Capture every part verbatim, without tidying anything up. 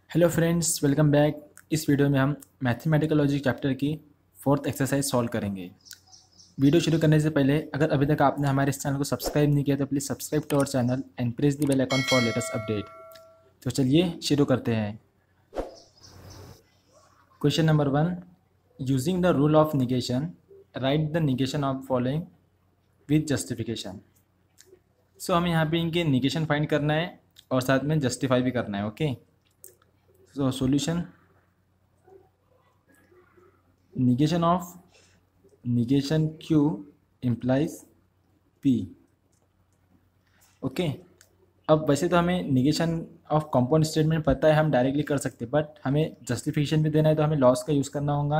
Hello friends, welcome back. इस video में हम मैथमेटिकल लॉजिक चैप्टर की फोर्थ एक्सरसाइज सॉल्व करेंगे। वीडियो शुरू करने से पहले अगर अभी तक आपने हमारे इस चैनल को सब्सक्राइब नहीं किया तो please subscribe to our channel and press the bell icon for latest update. तो चलिए शुरू करते हैं। Question number one, using the rule of negation write the negation of following with justification. So हमें यहाँ पे इनके निगेशन फाइंड करना है और साथ में जस्टिफाई भी करना है। Okay, so solution, negation of negation q implies p। Okay, अब वैसे तो हमें निगेशन ऑफ कंपाउंड स्टेटमेंट पता है, हम डायरेक्टली कर सकते हैं, बट हमें जस्टिफिकेशन भी देना है तो हमें लॉस का यूज़ करना होगा।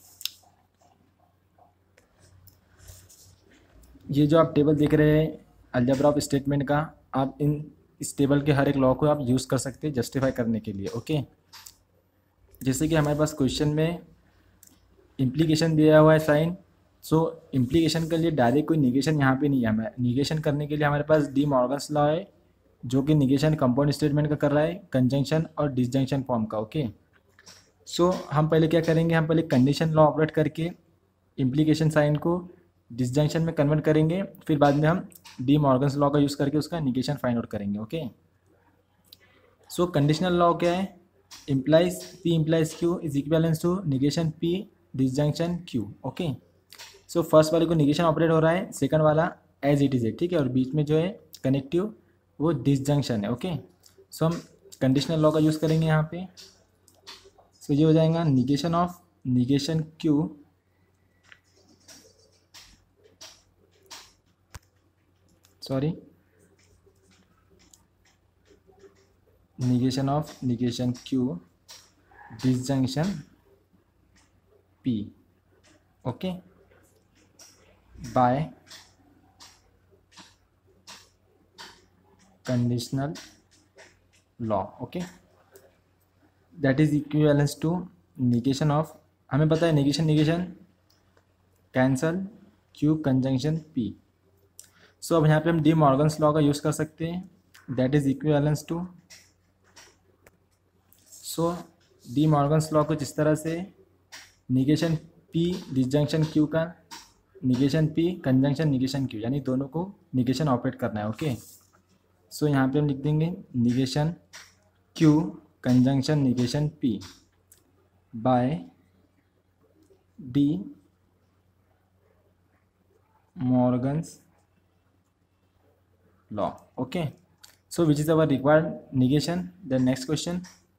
ये जो आप टेबल देख रहे हैं अलजेब्रा ऑफ स्टेटमेंट का, आप इन इस टेबल के हर एक लॉ को आप यूज़ कर सकते हैं जस्टिफाई करने के लिए। ओके, जैसे कि हमारे पास क्वेश्चन में इम्प्लीकेशन दिया हुआ है साइन, सो इम्प्लीकेशन के लिए डायरेक्ट कोई निगेशन यहाँ पे नहीं है। हमें निगेशन करने के लिए हमारे पास डी मॉर्गन्स लॉ है जो कि निगेशन कंपाउंड स्टेटमेंट का कर रहा है, कंजंक्शन और डिसजंक्शन फॉर्म का। ओके, सो हम पहले क्या करेंगे, हम पहले कंडीशन लॉ ऑपरेट करके इम्प्लीकेशन साइन को डिसजंक्शन में कन्वर्ट करेंगे, फिर बाद में हम डी मॉर्गन्स लॉ का यूज़ करके उसका निगेशन फाइंड आउट करेंगे। ओके, सो कंडीशनल लॉ क्या है, implies p implies q is equivalence to negation P disjunction Q. Okay, so first वाले को निगेशन ऑपरेट हो रहा है, सेकंड वाला एज इट इज़ है, ठीक है, और बीच में जो है कनेक्टिव वो डिसजंक्शन है। ओके, सो हम कंडीशनल लॉ का यूज़ करेंगे यहाँ पे। सो so, ये हो जाएगा negation of negation q sorry negation of negation Q disjunction P. Okay, by conditional law. Okay, that is equivalence to negation of, हमें पता है negation negation cancel q conjunction P. So अब यहाँ पे हम डी मॉर्गन्स लॉ का use कर सकते हैं, that is equivalence to, so De Morgan's law कुछ इस तरह से, निगेशन पी डिसजंक्शन क्यू का negation P conjunction negation Q, यानी दोनों को निगेशन ऑपरेट करना है। ओके, सो यहाँ पे हम लिख देंगे negation Q conjunction negation p by De Morgan's law. Okay, so which is our required negation. The next question,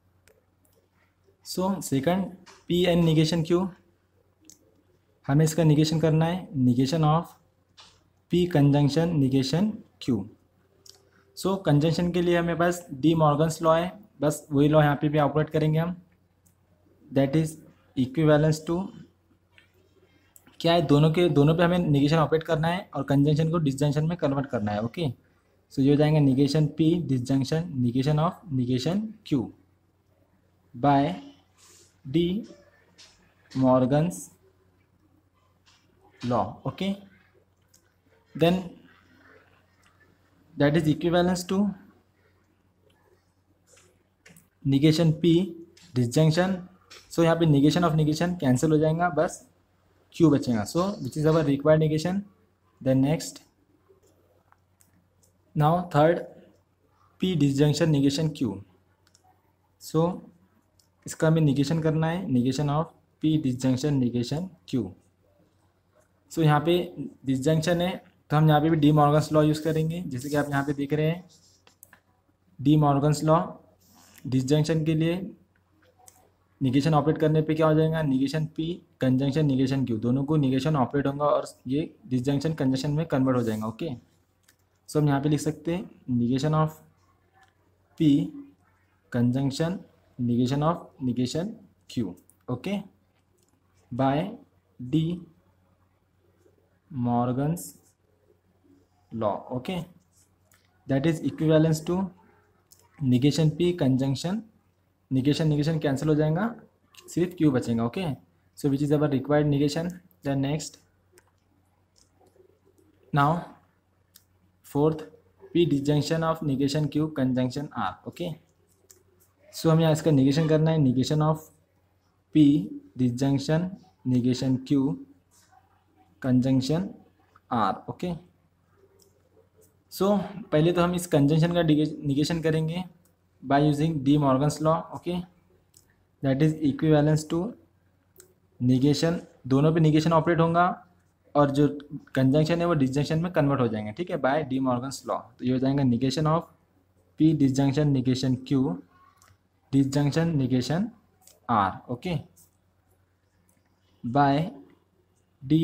so second p and negation q, हमें इसका निगेशन करना है, negation of P conjunction negation Q. So conjunction के लिए हमें पास D Morgan's law है, बस वही लॉ यहाँ पे भी ऑपरेट करेंगे हम, दैट इज इक्विवेलेंस टू, क्या है, दोनों के दोनों पे हमें निगेशन ऑपरेट करना है और कंजंक्शन को डिसजंक्शन में कन्वर्ट करना है। ओके, सो ये हो जाएगा negation P disjunction negation of negation Q by De Morgan's law. Okay, then that is equivalence to negation P disjunction, so यहाँ पे निगेशन ऑफ निगेशन कैंसिल हो जाएगा, बस क्यू बचेगा। So which is our required negation. Then next, now third p disjunction negation Q, so इसका हमें negation करना है, negation of P disjunction negation Q. So यहाँ पे डिसजंक्शन है तो हम यहाँ पे भी डी मॉर्गन्स लॉ यूज़ करेंगे, जैसे कि आप यहाँ पे देख रहे हैं डी मॉर्गन्स लॉ, डिसजंक्शन के लिए निगेशन ऑपरेट करने पे क्या हो जाएगा, negation P conjunction negation q, दोनों को निगेशन ऑपरेट होगा और ये डिसजंक्शन कंजंक्शन में कन्वर्ट हो जाएगा। ओके, सो हम यहाँ पे लिख सकते हैं negation of P conjunction negation of negation Q. Okay, by De Morgan's law. Okay, that is equivalence to negation P conjunction negation negation cancel हो जाएगा, सिर्फ क्यू बचेगा। Okay, so which is our required negation. Then next, now fourth p disjunction of negation Q conjunction r. Okay, so हमें यहाँ इसका negation करना है, negation of P disjunction negation Q conjunction r. Okay, so पहले तो हम इस conjunction का निगेशन करेंगे by using De Morgan's law. Okay, that is equivalence to negation, दोनों पे निगेशन ऑपरेट होगा और जो कंजंक्शन है वो डिसजंक्शन में कन्वर्ट हो जाएंगे। ठीक है, बाय डी मॉर्गन्स लॉ। तो ये हो जाएगा negation of P disjunction negation Q disjunction negation r. Okay, by De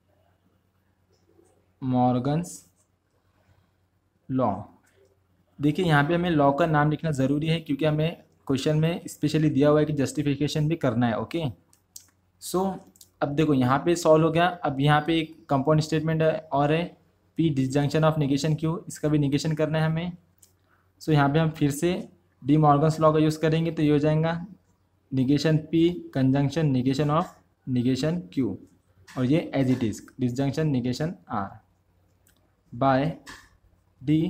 Morgan's law. देखिए यहाँ पे हमें लॉ का नाम लिखना ज़रूरी है क्योंकि हमें क्वेश्चन में स्पेशली दिया हुआ है कि जस्टिफिकेशन भी करना है। ओके, सो so, अब देखो यहाँ पे सॉल्व हो गया। अब यहाँ पे एक कंपाउंड स्टेटमेंट और है P disjunction of negation q, इसका भी निगेशन करना है हमें। सो so, यहाँ पे हम फिर से डी मॉर्गन्स लॉ का यूज़ करेंगे तो ये हो जाएगा negation P conjunction negation of negation Q और ये as it is disjunction negation R by De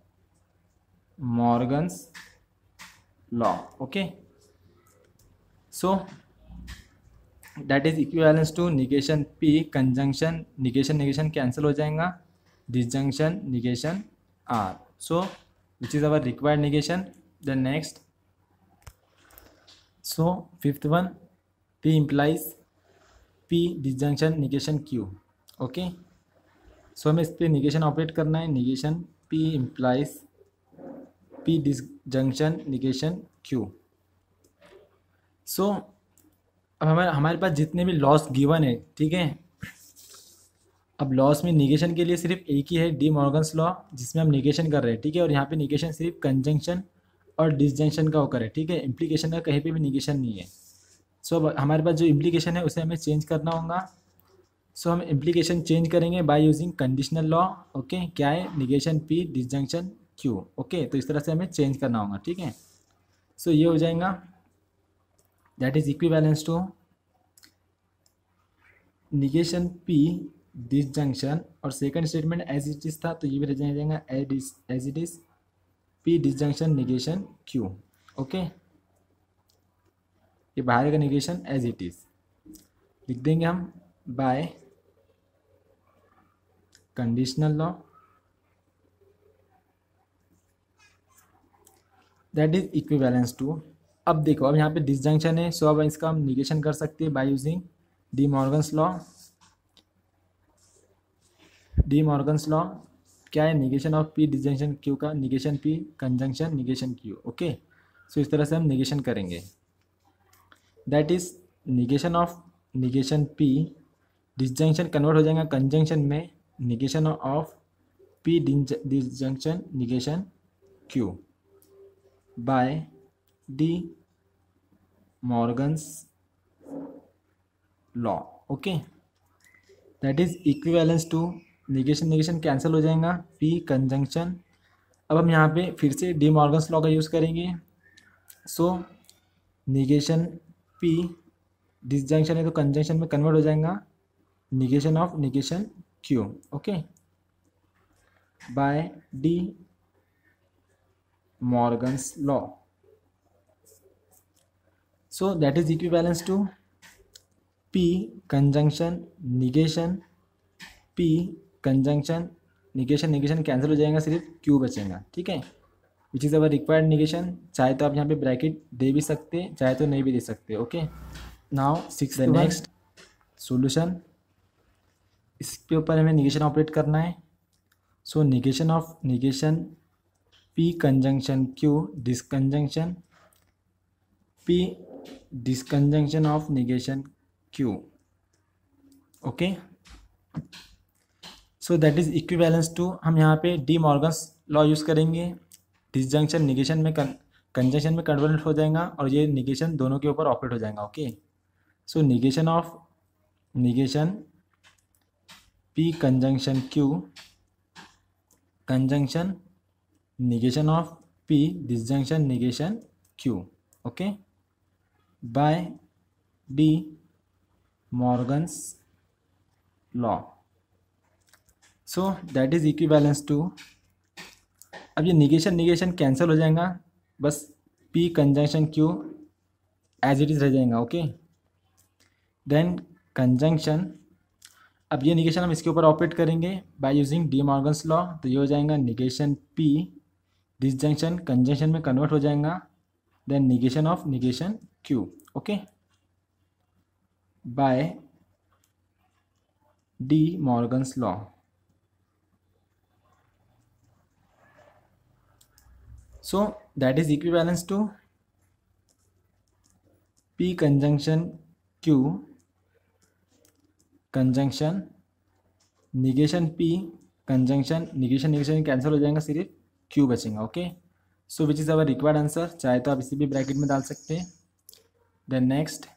Morgan's law. Okay, so that is equivalence to negation P conjunction negation negation cancel हो जाएगा disjunction negation R. So which is our required negation. Then next, so fifth one P implies P disjunction negation Q. Okay, so हमें इस पर negation operate करना है, negation P implies P disjunction negation Q. So अब हमारे हमारे पास जितने भी लॉस गिवन है, ठीक है, अब लॉस में निगेशन के लिए सिर्फ एक ही है डी मॉर्गन्स लॉ जिसमें हम निगेशन कर रहे हैं। ठीक है, और यहाँ पे निगेशन सिर्फ कंजंक्शन और डिसजंक्शन का होकर है। ठीक है, इम्प्लीकेशन का कहीं पे भी निगेशन नहीं है। सो अब हमारे पास जो इम्प्लीकेशन है उसे हमें चेंज करना होगा। सो हम इम्प्लीकेशन चेंज करेंगे by using conditional law. Okay, क्या है, negation P disjunction Q. Okay, तो इस तरह से हमें चेंज करना होगा। ठीक है, सो ये हो जाएगा that is equivalence to negation P disjunction और second statement as it is था तो ये भी रह जाएगा as it is P disjunction negation Q. Okay, ये बाहर का निगेशन एज इट इज लिख देंगे हम by conditional law that is equivalence to. अब देखो, अब यहाँ पे डिसजंक्शन है, सो अब इसका हम निगेशन कर सकते हैं by using De Morgan's law. De Morgan's law क्या है, negation of P disjunction Q का negation P conjunction negation Q. Okay, so इस तरह से हम निगेशन करेंगे। That is negation of negation P disjunction convert हो जाएगा कंजंक्शन में negation of P disjunction negation Q by De Morgan's law. Okay, that is equivalence to negation negation cancel हो जाएगा पी कंजंक्शन। अब हम यहाँ पे फिर से डी मॉर्गन्स लॉ का यूज़ करेंगे। सो निगेशन पी डिसजंक्शन है तो कंजंक्शन में कन्वर्ट हो जाएगा negation of negation Q. Okay, by De Morgan's law. So that is equivalence to P conjunction negation P conjunction negation negation cancel हो जाएगा, सिर्फ क्यू बचेगा। ठीक है, which is our required negation. चाहे तो आप यहाँ पे ब्रैकेट दे भी सकते, चाहे तो नहीं भी दे सकते। Okay, now six the next solution, इसके ऊपर हमें निगेशन ऑपरेट करना है। So negation of negation P conjunction Q disconjunction P डिसकंजंक्शन of negation Q. Okay, so that is equivalence to, हम यहाँ पे डी मॉर्गन्स लॉ यूज़ करेंगे। डिसजंक्शन निगेशन में कंजंक्शन में कन्वर्ट हो जाएगा और ये निगेशन दोनों के ऊपर ऑपरेट हो जाएगा। Okay, so negation of negation P conjunction Q conjunction negation of P disjunction negation Q. Okay, by De Morgan's law. So that is equivalence to, अब ये निगेशन निगेशन कैंसिल हो जाएगा, बस P conjunction Q as it is रह जाएगा। Okay, then conjunction, अब ये negation हम इसके ऊपर ऑपरेट करेंगे by using De Morgan's law. तो ये हो जाएगा निगेशन पी डिसजंक्शन कंजंक्शन में कन्वर्ट हो जाएगा, then negation of negation Q. Okay, by De Morgan's law. So that is equivalence to P conjunction Q conjunction negation P conjunction negation negation cancel हो जाएगा, सिर्फ क्यू बचेगा। Okay, so which is our required answer. चाहे तो आप इसी भी bracket में डाल सकते हैं। Then next,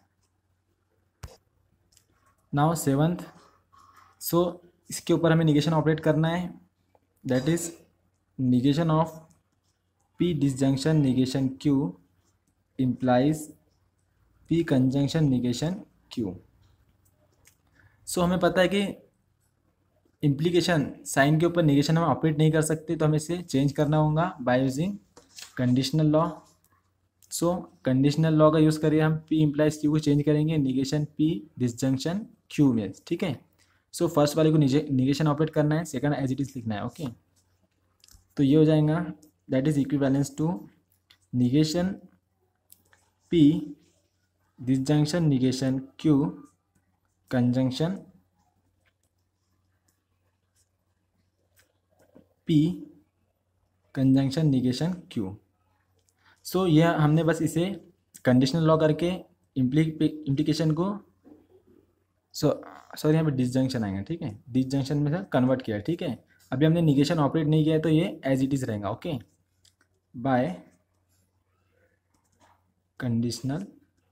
now seventh, so इसके ऊपर हमें निगेशन ऑपरेट करना है, that is negation of P disjunction negation Q implies P conjunction negation Q. So हमें पता है कि इम्प्लीकेशन साइन के ऊपर निगेशन हम ऑपरेट नहीं कर सकते, तो हमें इसे चेंज करना होगा by using conditional law. So conditional law का यूज़ करिए हम पी इम्प्लाइज क्यू को चेंज करेंगे निगेशन पी डिसजंक्शन क्यू में। ठीक है, सो फर्स्ट वाले को निगेशन ऑपरेट करना है, सेकंड एज इट इज लिखना है। ओके, तो ये हो जाएगा that is equivalence to negation P disjunction negation Q conjunction P conjunction negation Q. So यह हमने बस इसे कंडीशनल लॉ करके इम्प्ली इम्प्लीकेशन को सो सॉरी यहाँ पे डिसजंक्शन आएगा। ठीक है, डिसजंक्शन में से कन्वर्ट किया। ठीक है, अभी हमने निगेशन ऑपरेट नहीं किया है, तो ये एज इट इज रहेगा। Okay, by conditional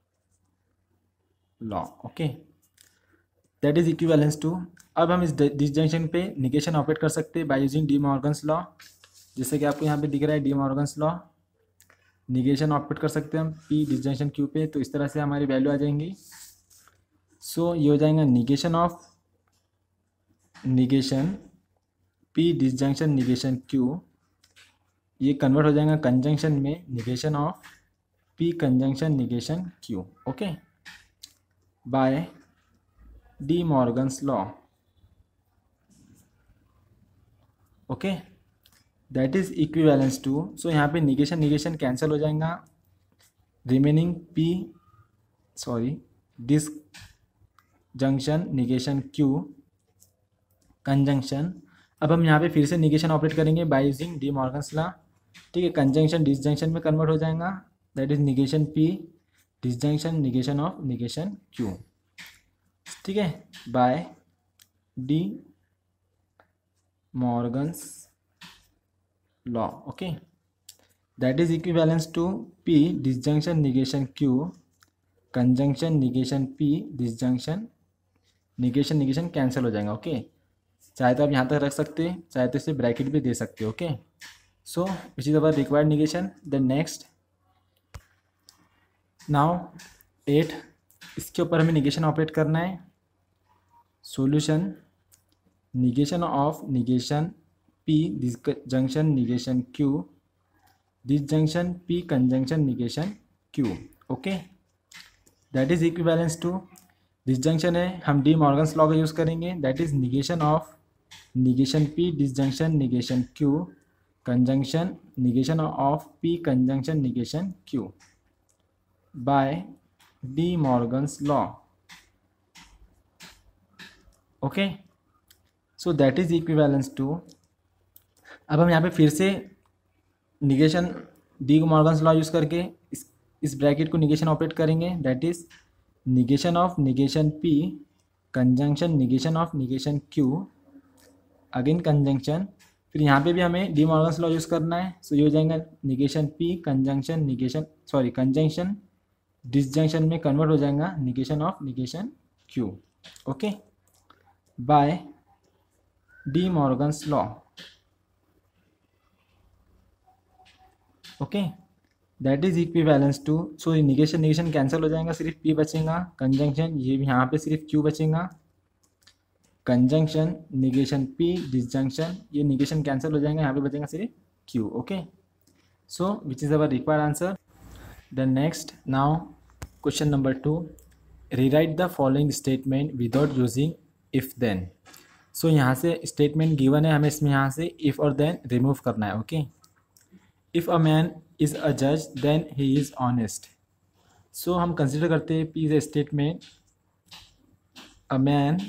law. Okay, that is equivalence to, अब हम इस डिसजंक्शन पे निगेशन ऑपरेट कर सकते हैं by using De Morgan's law. जैसे कि आपको यहाँ पे दिख रहा है De Morgan's law, negation operate कर सकते हैं हम पी डिसजंक्शन क्यू पे, तो इस तरह से हमारी वैल्यू आ जाएंगी। सो so, ये हो जाएगा negation of negation P disjunction negation Q, ये कन्वर्ट हो जाएगा कंजंक्शन में negation of P conjunction negation Q. Okay, by De Morgan's law. Okay, that is equivalence to, so यहाँ पे निगेशन निगेशन कैंसिल हो जाएगा, remaining P sorry disjunction negation Q conjunction. अब हम यहाँ पे फिर से निगेशन ऑपरेट करेंगे by using De Morgan's law. ठीक है, कंजंक्शन डिसजंक्शन में कन्वर्ट हो जाएगा, that is negation P disjunction negation of negation Q. ठीक है, by De Morgan's law. Okay, that is equivalence to P disjunction negation Q conjunction negation P disjunction negation negation cancel हो जाएगा। Okay, चाहे तो आप यहाँ तक रख सकते हैं, चाहे तो इसे ब्रैकेट भी दे सकते हो। Okay, so which is our required negation. Then next, now eight, इसके ऊपर हमें निगेशन ऑपरेट करना है। Solution negation of negation P disjunction negation Q disjunction P conjunction negation Q. Okay, that is equivalence to, disjunction है, हम De Morgan's law का use करेंगे, that is negation of negation P disjunction negation Q conjunction negation of P conjunction negation Q by De Morgan's law. Okay, so that is equivalence to, अब हम यहाँ पे फिर से negation De Morgan's law use करके इस इस bracket को निगेशन ऑपरेट करेंगे, that is negation of negation P conjunction negation of negation Q again conjunction, फिर यहाँ पे भी हमें डी मॉर्गन्स लॉ यूज़ करना है। सो so, ये हो जाएगा negation P conjunction negation sorry conjunction disjunction में कन्वर्ट हो जाएगा negation of negation Q. Okay, by De Morgan's law. Okay, that is equivalence to, so negation negation cancel हो जाएगा, सिर्फ पी बचेगा, कंजंक्शन ये यहाँ पे सिर्फ क्यू बचेगा, कंजंक्शन निगेशन पी डिसजंक्शन ये निगेशन कैंसिल हो जाएगा, यहाँ पे बचेगा सिर्फ Q. Okay, so which is our required answer. Then next now question number two, rewrite the following statement without using if then. So यहाँ से स्टेटमेंट गिवन है, हमें इसमें यहाँ से इफ और देन रिमूव करना है। Okay, if a man is a जज then he is honest. So हम कंसिडर करते हैं P is a statement, a man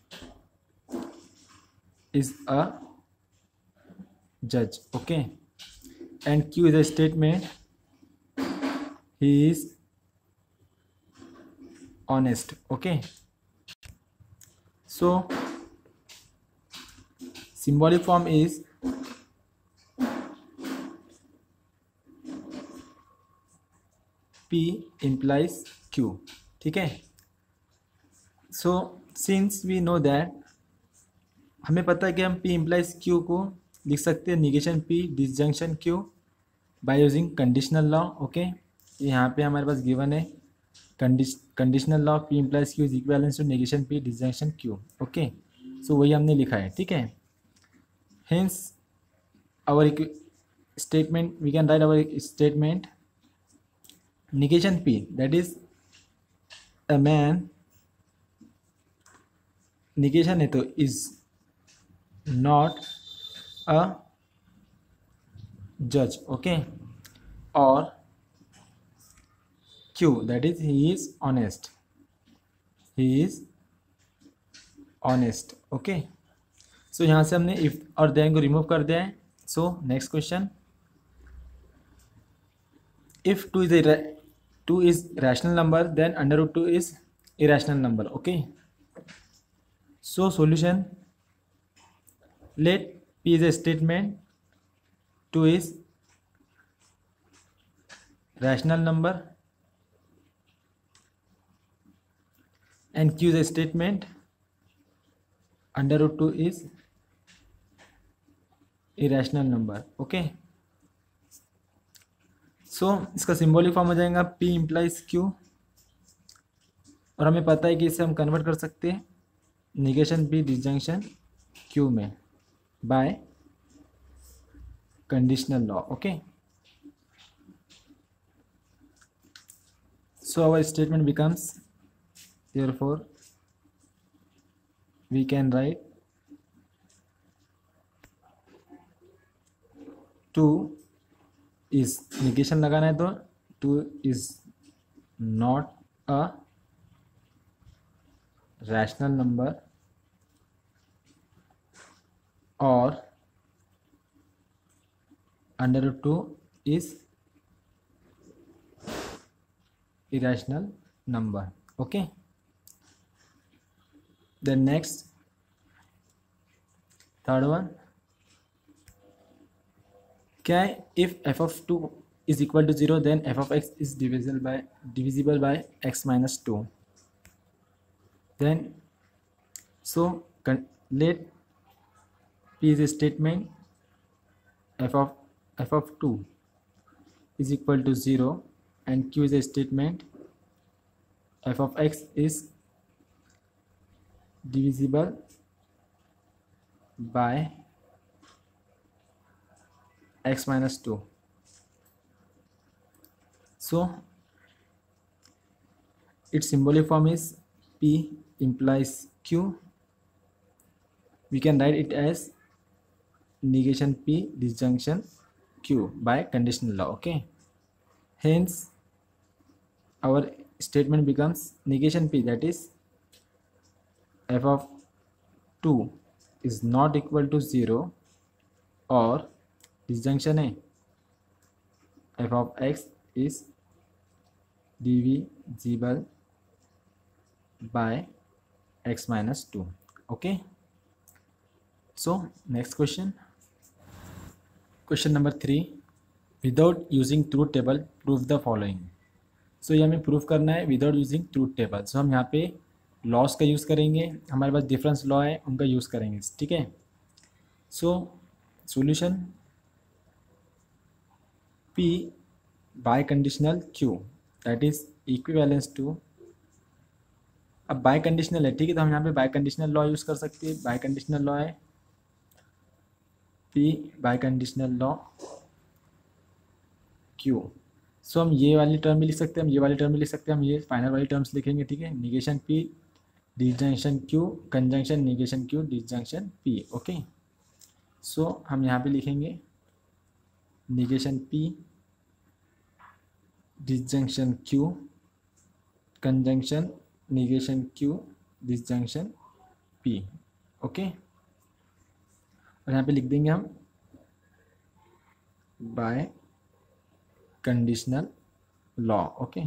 is a judge, okay, and Q is a statement, he is honest, okay. So symbolic form is P implies Q, ठीक है। so since we know that, हमें पता है कि हम P implies Q को लिख सकते हैं negation P disjunction Q by using conditional law. Okay, यहाँ पे हमारे पास गिवन है conditional law P implies Q is equivalence to negation P disjunction Q। Okay, so वही हमने लिखा है, ठीक है। Hence our statement, we can write our statement negation P, that is a man, negation है तो is not a judge, okay, or Q, that is he is honest, he is honest, okay। so यहाँ से हमने if और then को remove कर दिया है। so next question, if two is a two is rational number then under root two is irrational number, okay। so solution, let P is a statement, two is rational number and Q is a statement, under root two is irrational number, okay। so इसका symbolic form हो जाएगा P implies Q, और हमें पता है कि इसे हम कन्वर्ट कर सकते हैं निगेशन P डिसजंक्शन Q में by conditional law, okay। so our statement becomes, therefore we can write two is negation लगाना है तो two is not a rational number और under root two is irrational number, okay। then next third one, क्या है, if f of two is equal to zero then f of x is divisible by divisible by x minus two, then so let P is a statement, f of f of two is equal to zero and Q is a statement, f of x is divisible by x minus two। so its symbolic form is P implies Q, we can write it as negation P disjunction Q by conditional law, okay। hence our statement becomes negation P, that is f of two is not equal to zero और disjunction है f of x is divisible by x minus two, okay। so next question, question number three, without using truth table prove the following. So ये हमें prove करना है without using truth table. So हम यहाँ पे loss का use करेंगे, हमारे पास डिफरेंस लॉ है उनका यूज़ करेंगे, ठीक है। So solution P by conditional Q, that is equivalence to, अब बाय कंडीशनल है, ठीक है, तो हम यहाँ पे बाय कंडीशनल लॉ यूज़ कर सकते हैं। बाय कंडीशनल लॉ है P by conditional law Q। So हम ये वाली टर्म भी लिख सकते हैं, हम ये वाली टर्म भी लिख सकते हैं, हम ये फाइनल वाली टर्म्स लिखेंगे, ठीक है। Negation P disjunction Q conjunction negation Q disjunction P, okay. So हम यहाँ पे लिखेंगे negation P disjunction Q conjunction negation Q disjunction P, okay. और यहाँ पे लिख देंगे हम by conditional law, okay,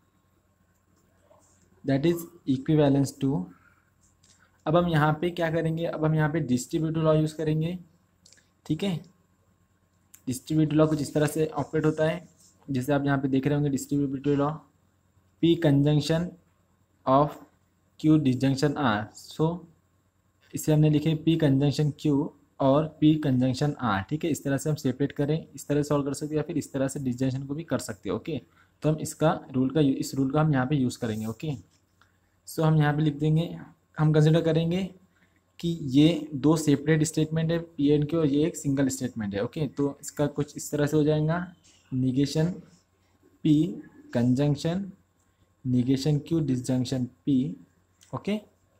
that is equivalence to. अब हम यहाँ पे क्या करेंगे, अब हम यहाँ पे डिस्ट्रीब्यूटिव लॉ यूज़ करेंगे, ठीक है। डिस्ट्रीब्यूटिव लॉ कुछ इस तरह से ऑपरेट होता है, जैसे आप यहाँ पे देख रहे होंगे distributive law, P conjunction of Q disjunction R. So इसे हमने लिखे पी कंजंक्शन क्यू और पी कंजंक्शन आर, ठीक है। इस तरह से हम सेपरेट करें, इस तरह से सॉल्व कर सकते हैं, या फिर इस तरह से डिसजंक्शन को भी कर सकते हैं, ओके। तो हम इसका रूल का इस रूल का हम यहाँ पे यूज़ करेंगे, ओके। सो हम यहाँ पे लिख देंगे, हम कंसिडर करेंगे कि ये दो सेपरेट स्टेटमेंट है पी एंड क्यू, और ये एक सिंगल स्टेटमेंट है, ओके। तो इसका कुछ इस तरह से हो जाएगा, negation P conjunction negation Q disjunction P, okay.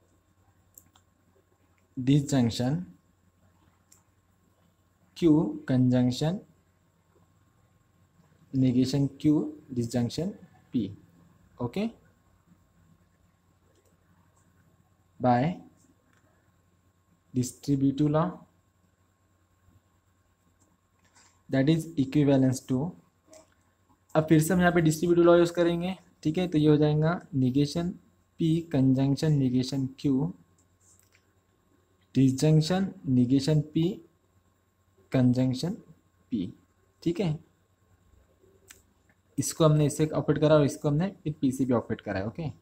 Disjunction Q conjunction negation Q disjunction P, okay, by distributive law that is equivalence to. अब फिर से हम यहाँ पे डिस्ट्रीब्यूटिव लॉ यूज़ करेंगे, ठीक है। तो ये हो जाएगा negation P conjunction negation Q disjunction negation P conjunction P, ठीक है। इसको हमने इससे ऑपरेट करा और इसको हमने फिर पी से भी ऑपरेट करा है, ओके।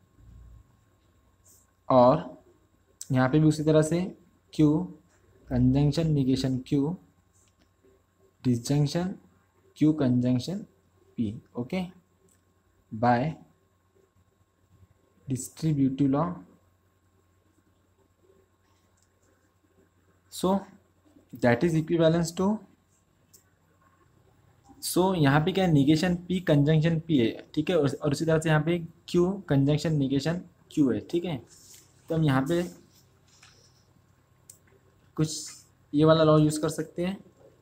और यहाँ पे भी उसी तरह से Q conjunction negation Q disjunction Q conjunction P, okay, by distributive law. So that is equivalence to. So यहाँ पे क्या है, निगेशन पी कंजंक्शन पी है, ठीक है। और उसी तरह से यहाँ पे क्यू कंजंक्शन निगेशन क्यू है, ठीक है। तो हम यहाँ पे कुछ ये वाला लॉ यूज़ कर सकते हैं,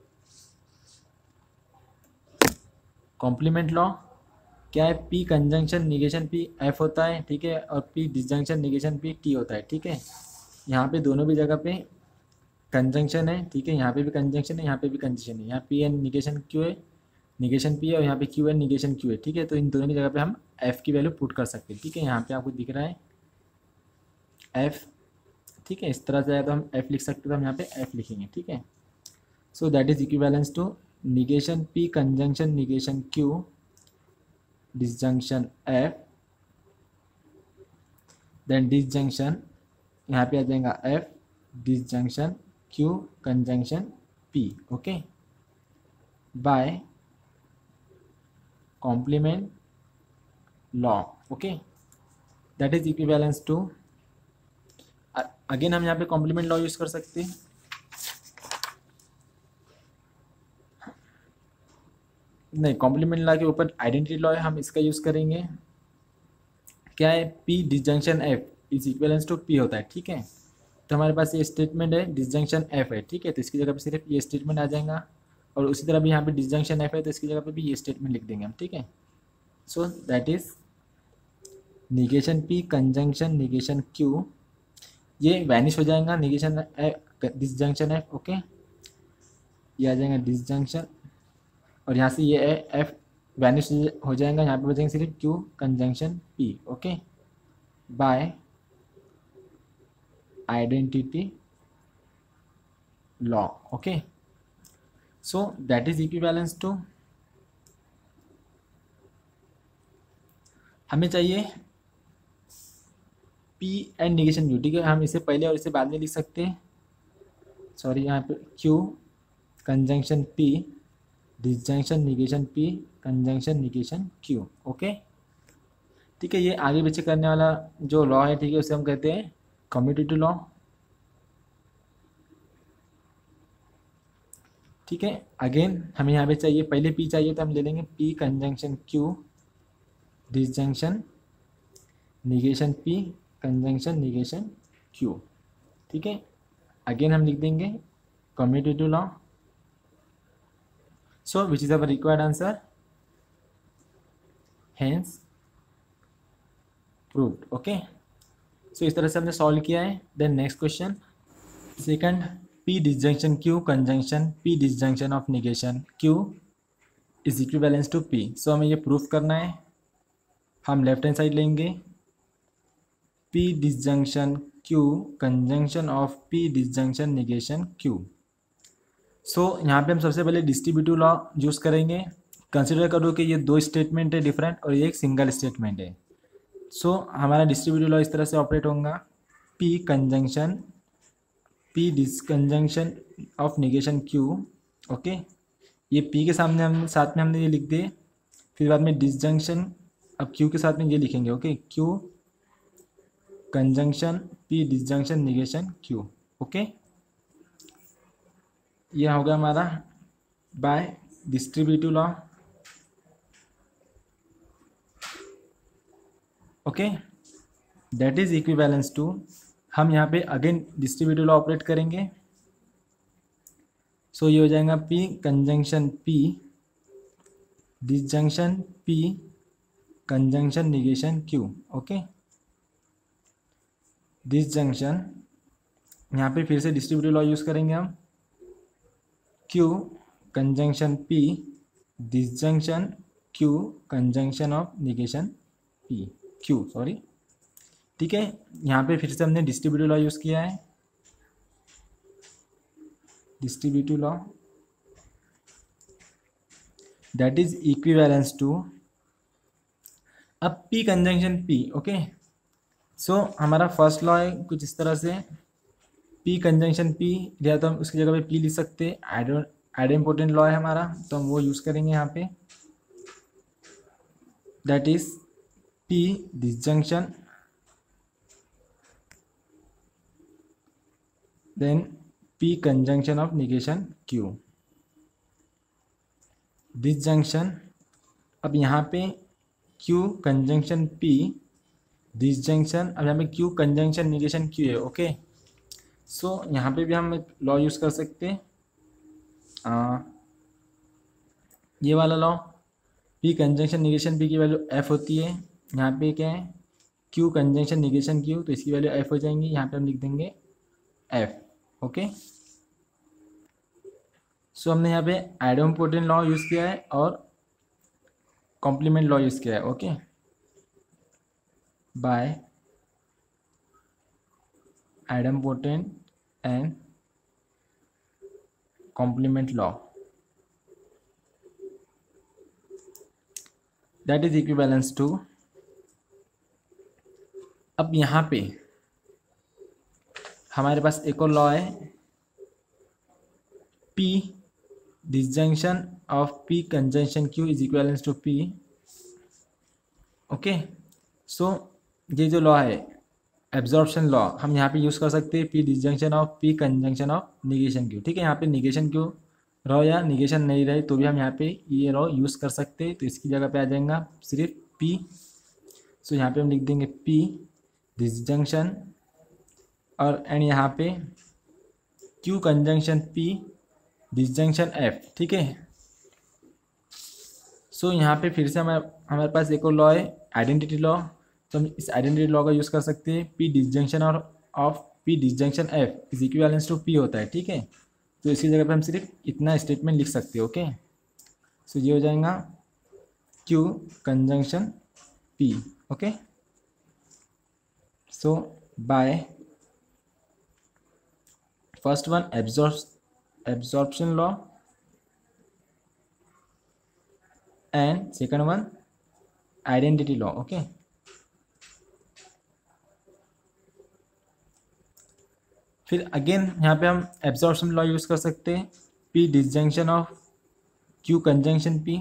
कॉम्प्लीमेंट लॉ। क्या है, P conjunction negation P F होता है, ठीक है, और P disjunction negation P T होता है, ठीक है। यहाँ पे दोनों भी जगह पे कंजंक्शन है, ठीक है। यहाँ पे भी कंजंक्शन है, यहाँ पे भी कंजंक्शन है। यहाँ पी एन निगेशन क्यू है, निगेशन पी है, और यहाँ पे क्यू एन निगेशन क्यू है, ठीक है। तो इन दोनों की जगह पे हम एफ की वैल्यू पुट कर सकते हैं, ठीक है। यहाँ पे आपको दिख रहा है एफ, ठीक है। इस तरह से आया तो हम एफ लिख सकते हैं, तो हम यहाँ पे एफ लिखेंगे, ठीक है। So that is equivalence to negation P conjunction negation Q disjunction F, then disjunction यहाँ पे आ जाएगा F disjunction Q conjunction P, okay, by complement law, okay, that is equivalence to. Again हम यहाँ पे कॉम्प्लीमेंट लॉ यूज कर सकते हैं, नहीं, कॉम्प्लीमेंट लॉ के ऊपर आइडेंटिटी लॉ है, हम इसका यूज करेंगे। क्या है, P disjunction F is equivalence to P होता है, ठीक है। तो हमारे पास ये स्टेटमेंट है डिसजंक्शन एफ है, ठीक है। तो इसकी जगह पे सिर्फ ये स्टेटमेंट आ जाएगा, और उसी तरह भी यहाँ पे डिसजंक्शन एफ है, तो इसकी जगह पे भी ये स्टेटमेंट लिख देंगे हम, ठीक है। So that is negation P conjunction negation Q, ये वैनिश हो जाएगा निगेशन डिसजंक्शन एफ, ओके, ये आ जाएगा डिसजंक्शन, और यहाँ से ये एफ वैनिश हो जाएगा, यहाँ पे बचेंगे सिर्फ Q conjunction P, okay, by identity law, okay. So that is equivalence to. हमें चाहिए पी एंड निगेशन क्यू, ठीक है। हम इसे पहले और इसे बाद में लिख सकते हैं, सॉरी, यहाँ पे Q conjunction P disjunction negation P conjunction negation Q, okay, ठीक है। ये आगे पीछे करने वाला जो लॉ है, ठीक है, उसे हम कहते हैं कम्यूटेटिव लॉ। ठीक है। अगेन हमें यहाँ पे चाहिए, पहले पी चाहिए तो हम ले लेंगे P conjunction Q disjunction negation P conjunction negation Q. ठीक है। अगेन हम लिख देंगे commutative law. So which is our required answer, hence proved. Okay, so इस तरह से हमने सॉल्व किया है। Then next question, second, P disjunction Q conjunction P disjunction of negation Q is equivalence to P. So हमें ये proof करना है। हम लेफ्ट हैंड साइड लेंगे, P disjunction Q conjunction of P disjunction negation Q. So यहाँ पे हम सबसे पहले डिस्ट्रीब्यूटिव लॉ यूज़ करेंगे। कंसिडर करो कि ये दो स्टेटमेंट है डिफरेंट और ये एक सिंगल स्टेटमेंट है। सो so, हमारा डिस्ट्रीब्यूटिव लॉ इस तरह से ऑपरेट होगा, P conjunction P डिसकंजंक्शन of negation Q. Okay, ये पी के सामने हम साथ में हमने ये लिख दिए, फिर बाद में डिसजंक्शन, अब क्यू के साथ में ये लिखेंगे। Okay, Q conjunction P disjunction negation Q. Okay, यह होगा हमारा by distributive law. Okay, that is equivalence to, हम यहाँ पे अगेन डिस्ट्रीब्यूटिव लॉ ऑपरेट करेंगे। सो so, ये हो जाएगा P conjunction P disjunction P conjunction negation Q. Okay, disjunction, यहाँ पे फिर से डिस्ट्रीब्यूटिव लॉ यूज़ करेंगे हम, Q conjunction P disjunction Q conjunction of negation P Q sorry. ठीक है, यहाँ पे फिर से हमने डिस्ट्रीब्यूटिव लॉ यूज़ किया है, distributive law that is equivalence to, अब P conjunction P. Okay, so हमारा फर्स्ट लॉ है कुछ इस तरह से, पी कंजंक्शन पी लिया तो हम उसकी जगह पे पी लिख सकते हैं। आइडो आइडेम्पोर्टेंट लॉ है हमारा, तो हम वो यूज़ करेंगे यहाँ पे, that is P disjunction then P conjunction of negation Q. Disjunction, अब यहाँ पे क्यू कंजंक्शन पी डिसजंक्शन, अब यहाँ पे क्यू कंजंक्शन निगेशन क्यू है। ओके, सो so, यहाँ पे भी हम एक लॉ यूज़ कर सकते हैं, आ, ये वाला law, P conjunction negation P की वैल्यू एफ होती है। यहाँ पे क्या है, क्यू कंजंक्शन निगेशन क्यू, तो इसकी वैल्यू एफ हो जाएंगी। यहाँ पे हम लिख देंगे एफ। ओके, सो हमने यहाँ पे आइडेम्पोर्टेंट लॉ यूज़ किया है और कॉम्प्लीमेंट लॉ यूज़ किया है। Okay, by idempotent and complement law that is equivalence to, अब यहाँ पे हमारे पास एक और लॉ है, P disjunction of P conjunction Q is equivalence to P. Okay, so ये जो लॉ है एब्जॉर्प्शन लॉ, हम यहाँ पे यूज़ कर सकते हैं, P disjunction of P conjunction of negation Q. ठीक है, यहाँ पे निगेशन क्यू रहो या निगेशन नहीं रहे तो भी हम यहाँ पे ये लॉ यूज़ कर सकते हैं, तो इसकी जगह पे आ जाएगा सिर्फ पी। सो यहाँ पे हम लिख देंगे पी डिसजंक्शन और एंड यहाँ पे Q conjunction P disjunction F. ठीक है, सो यहाँ पे फिर से हमारे हमारे पास एक और लॉ है आइडेंटिटी लॉ, तो हम इस आइडेंटिटी लॉ का यूज़ कर सकते हैं, पी डिसजंक्शन और of P disjunction F is equivalence to P होता है। ठीक है, तो इसकी जगह पे हम सिर्फ इतना स्टेटमेंट लिख सकते हैं। ओके, सो ये हो जाएगा Q conjunction P. Okay, so by first one absorb absorption law and second one identity law. Okay, फिर अगेन यहाँ पे हम एब्जॉर्प्शन लॉ यूज़ कर सकते हैं, P disjunction of Q conjunction P.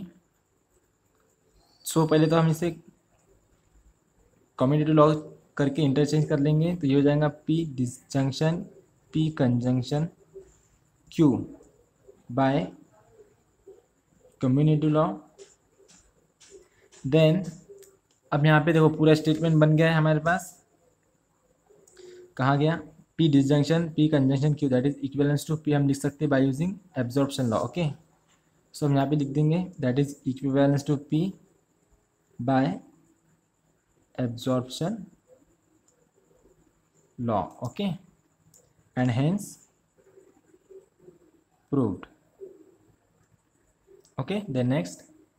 So पहले तो हम इसे कम्यूटेटिव लॉ करके इंटरचेंज कर लेंगे, तो ये हो जाएगा P disjunction P conjunction Q by community law. Then अब यहाँ पे देखो पूरा स्टेटमेंट बन गया है हमारे पास। कहाँ गया? P disjunction P conjunction Q that is equivalence to P हम लिख सकते हैं by using absorption law. Okay, so हम यहाँ पे लिख देंगे that is equivalence to P by absorption law. Okay, and hence proved. Okay, then next.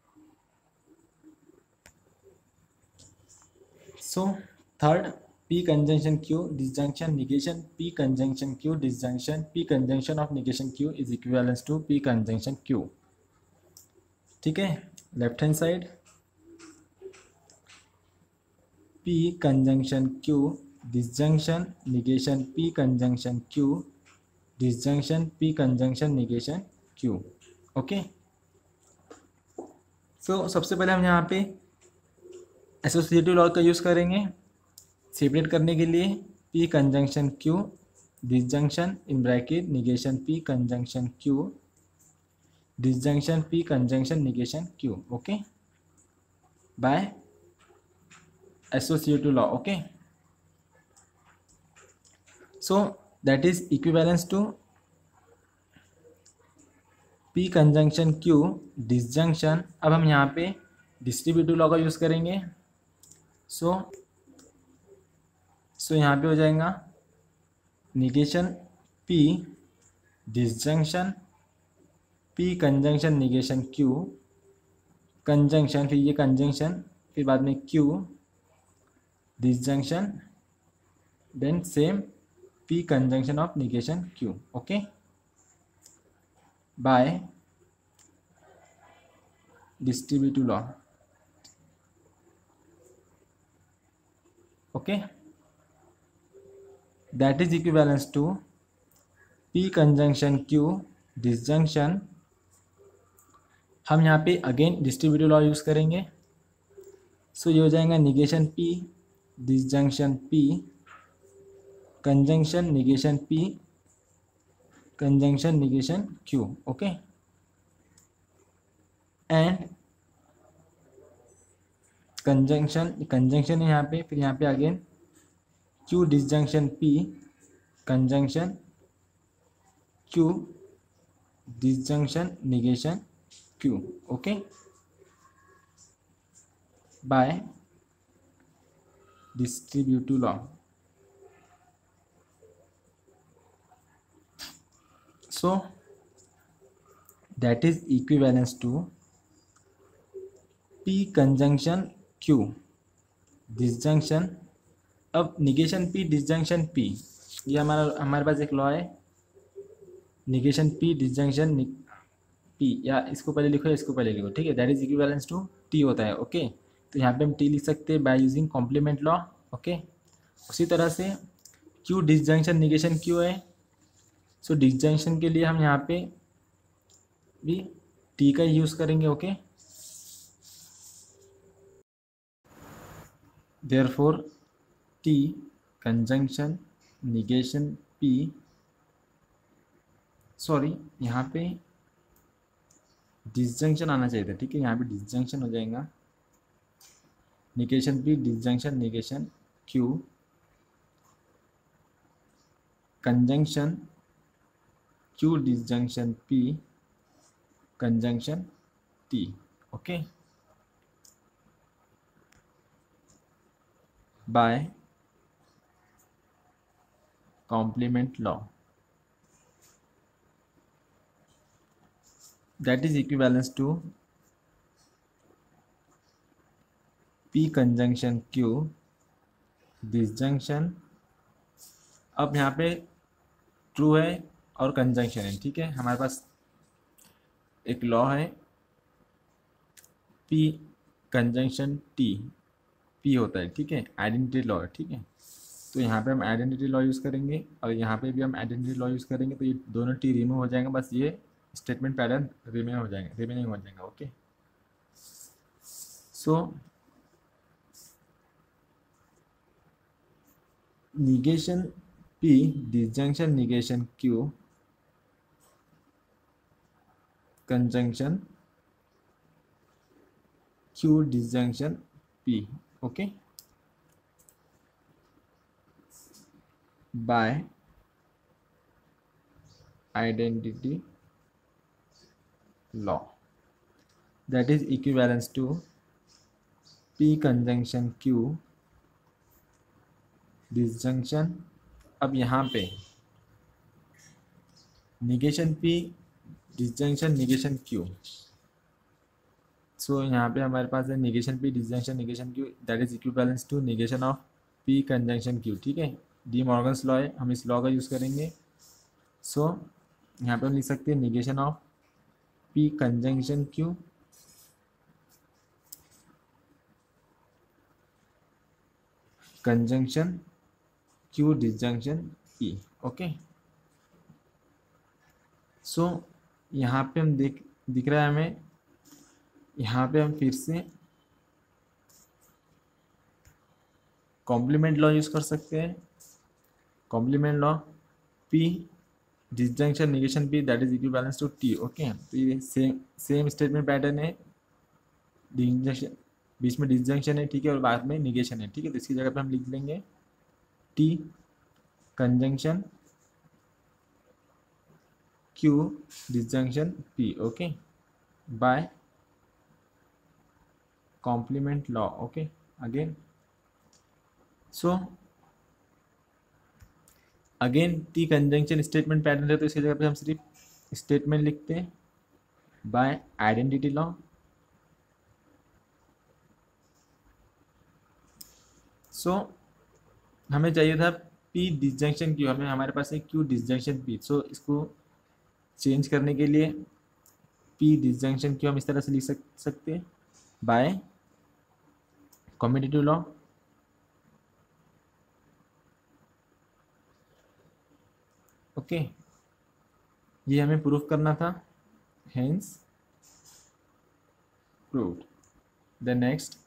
So third, p conjunction q disjunction negation p conjunction q disjunction p conjunction of negation q is equivalent to p conjunction q। ठीक है, left hand side p conjunction q disjunction negation p conjunction q disjunction p conjunction negation q। Okay, so सबसे पहले हम यहाँ पे associative law का use करेंगे separate करने के लिए। p conjunction q disjunction in bracket negation p conjunction q disjunction p conjunction negation q। Okay, by associative law. Okay, so that is equivalence to p conjunction q disjunction. अब हम यहाँ पे distributive law का use करेंगे। सो सो यहाँ पे हो जाएगा negation p disjunction p conjunction negation q conjunction, फिर ये कंजंक्शन, फिर बाद में q disjunction, then same p conjunction of negation q। Okay, by distributive law. Okay, that is equivalence to p conjunction q disjunction. हम यहाँ पे again distributive law use करेंगे। सो so, ये हो जाएगा negation p disjunction p conjunction negation p conjunction negation q। Okay, and conjunction conjunction है यहाँ पे, फिर यहाँ पे again q disjunction p conjunction q disjunction negation q। Okay, by distributive law. So that is equivalence to p conjunction q disjunction. अब negation p disjunction p, ये हमारा हमारे पास एक लॉ है निगेशन p डिसजंक्शन p, या इसको पहले लिखो या इसको पहले लिखो, ठीक है। That is equivalence to t होता है। ओके, तो यहाँ पे हम t लिख सकते हैं by using complement law. Okay, उसी तरह से q डिसजंक्शन निगेशन q है। सो so, डिसजंक्शन के लिए हम यहाँ पे भी t का यूज़ करेंगे। Okay, therefore t conjunction negation p, sorry यहाँ पे डिसजंक्शन आना चाहिए था, ठीक है। यहाँ पे डिसजंक्शन हो जाएगा negation p disjunction negation q conjunction q disjunction p conjunction t। Okay, by complement law. That is equivalence to p conjunction q disjunction. अब यहाँ पे ट्रू है और कंजंक्शन है, ठीक है। हमारे पास एक लॉ है p कंजंक्शन t, p होता है, ठीक है, आइडेंटिटी लॉ है, ठीक है। तो यहाँ पे हम आइडेंटिटी लॉ यूज़ करेंगे और यहाँ पे भी हम आइडेंटिटी लॉ यूज़ करेंगे, तो ये दोनों टी रिमूव हो जाएंगे, बस ये स्टेटमेंट पैटर्न रिमेन हो जाएंगे रिमेनिंग हो जाएगा। Okay, so negation p disjunction negation q conjunction Q disjunction P, okay, by identity law, that is equivalence to P conjunction Q disjunction. अब यहाँ पे negation P disjunction negation Q, so so, यहाँ पे हमारे पास है negation P disjunction negation Q, that is equivalence to negation of P conjunction Q. ठीक है, डी मॉर्गन्स लॉ है, हम इस लॉ का यूज़ करेंगे. सो so, यहाँ पे हम लिख सकते हैं negation of P conjunction Q conjunction Q disjunction P. Okay, so यहाँ पे हम देख दिख रहा है हमें, यहाँ पे हम फिर से कॉम्प्लीमेंट लॉ यूज़ कर सकते हैं. Complement law P disjunction negation P that is equivalence to T. Okay, तो ये सेम सेम स्टेटमेंट पैटर्न है, डिसजंक्शन बीच में डिसजंक्शन है, ठीक है, और बाद में निगेशन है. ठीक है, तो इसकी जगह पे हम लिख लेंगे T conjunction Q disjunction P. Okay, by complement law. Okay, again so again T conjunction statement pattern है, तो इसकी जगह पे हम सिर्फ स्टेटमेंट लिखते हैं बाय आइडेंटिटी लॉ. सो हमें चाहिए था P डिसजंक्शन Q, हमें हमारे पास है Q disjunction P. So so, इसको चेंज करने के लिए P डिसजंक्शन Q हम इस तरह से लिख सक, सकते हैं बाय कम्यूटेटिव लॉ. ओके, ये हमें प्रूफ करना था, hence proved. The next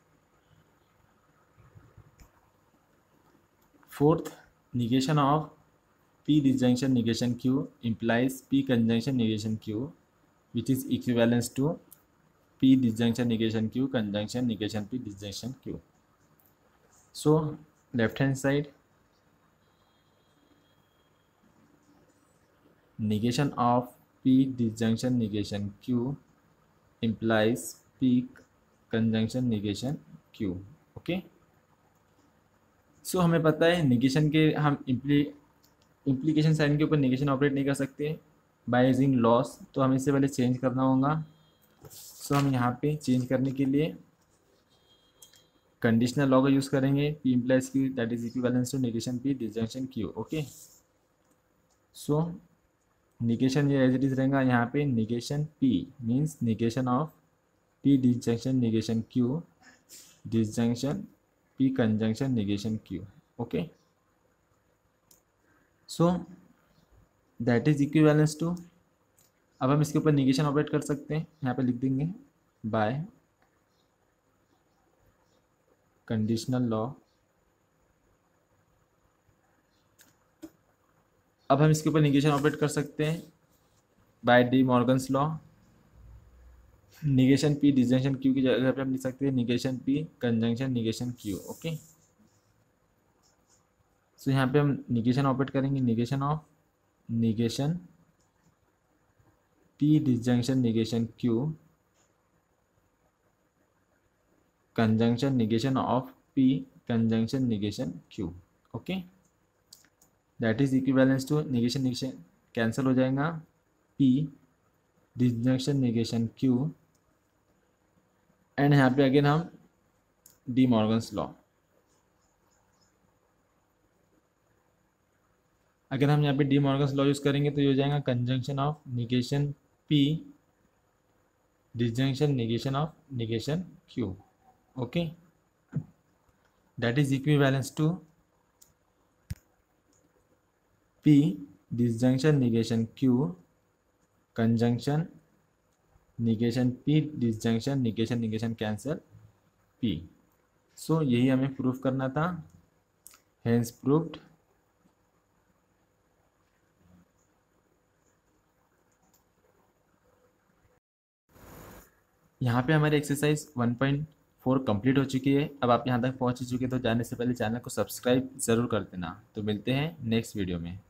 fourth, negation of P disjunction negation Q implies P conjunction negation Q, which is equivalence to P disjunction negation Q conjunction negation P disjunction Q. So left hand side, negation of P disjunction negation Q implies P conjunction negation Q. okay, so so, हमें पता है negation के हम इम्प्ली implication sign के ऊपर negation operate नहीं कर सकते बाय यूजिंग लॉस, तो हमें इससे पहले चेंज करना होगा. सो so, हम यहाँ पे चेंज करने के लिए कंडीशनल लॉ का यूज़ करेंगे, P implies Q that is equivalence to negation P disjunction Q. Okay, so negation ये एज इट इज रहेगा यहाँ पे, negation P means negation of P disjunction negation Q disjunction P conjunction negation Q. Okay, so that is equivalence to, अब हम इसके ऊपर negation operate कर सकते हैं, यहाँ पे लिख देंगे बाय कंडीशनल लॉ. अब हम इसके ऊपर निगेशन ऑपरेट कर सकते हैं by De Morgan's law. Negation P disjunction Q की जगह पे हम लिख सकते हैं negation P conjunction negation Q. Okay, so यहाँ पे हम निगेशन ऑपरेट करेंगे, negation of negation P disjunction negation Q conjunction negation of P conjunction negation Q. Okay, that is equivalence to negation negation cancel हो जाएगा, P disjunction negation Q and यहाँ पे again हम De Morgan's law. अगर हम यहाँ पे De Morgan's law use करेंगे तो ये हो जाएगा conjunction of negation P disjunction negation of negation Q. Okay, that is equivalence to P disjunction negation Q conjunction negation P disjunction negation negation cancel P. So यही हमें proof करना था, hence proved. यहाँ पे हमारी exercise one point four complete हो चुकी है। अब आप यहाँ तक पहुँच चुके हैं तो जाने से पहले चैनल को सब्सक्राइब ज़रूर कर देना। तो मिलते हैं नेक्स्ट वीडियो में।